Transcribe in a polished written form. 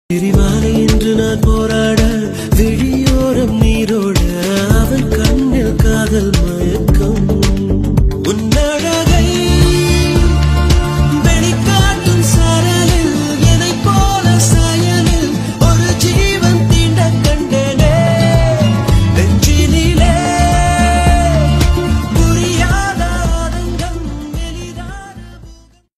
பிரிவானை என்று நான் போராட விழியோரம் நீரோட அவன் கண்ணில் காதல் மய